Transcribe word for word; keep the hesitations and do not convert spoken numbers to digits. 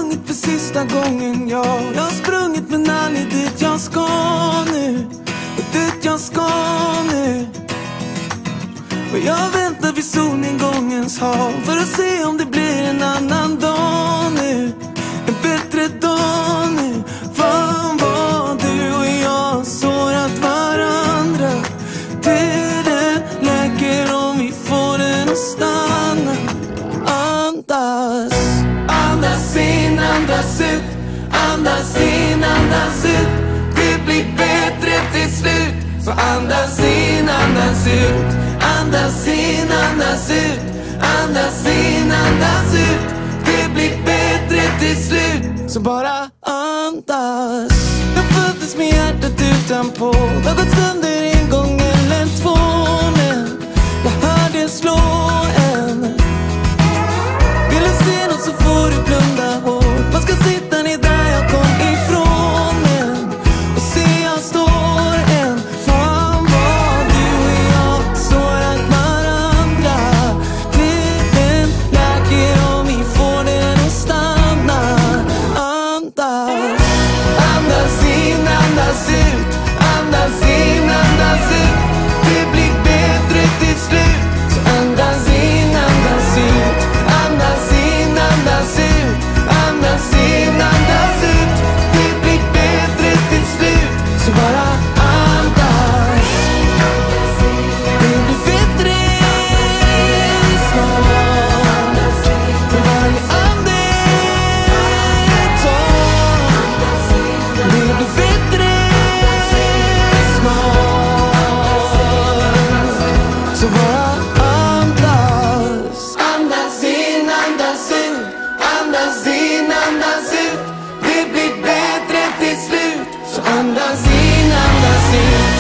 sprungit för sista gången, ja. Jag har sprungit men aldrig dit jag ska nu. Och dit jag ska nu. Och jag väntar vid solnedgångens hav för att se om det blir en annan dag nu. En bättre dag nu. Fan vad du och jag sårat varandra. Tiden läker om vi får den att stanna. Andas, andas in, andas ut. Andas in, andas ut. Det blir bättre till slut. Så andas in, andas ut. Andas in, andas ut. Andas in, andas ut. Det blir bättre till slut. Så bara andas. Jag föddes med hjärtat utanpå. Det har gått sönder en gång eller två, men jag hör det slå en. Vill du se något så får du blunda hårt. Man ska sitta ner där jag kom ifrån, men och se jag står en. Fan vad du och jag sårat varandra. Tiden läker om vi får den att stanna. Andas, andas in, andas ut. Andas in, andas ut. Det blir bättre till slut. Så andas in, andas ut. Andas in, andas ut. Andas in, andas ut. Det blir bättre till slut. Så bara andas. Det blir bättre snart. För varje andetag. Det blir bättre snart. Så bara andas. Andas in, andas ut. Andas in, andas ut. Det blir bättre till slut. Så andas in, andas ut.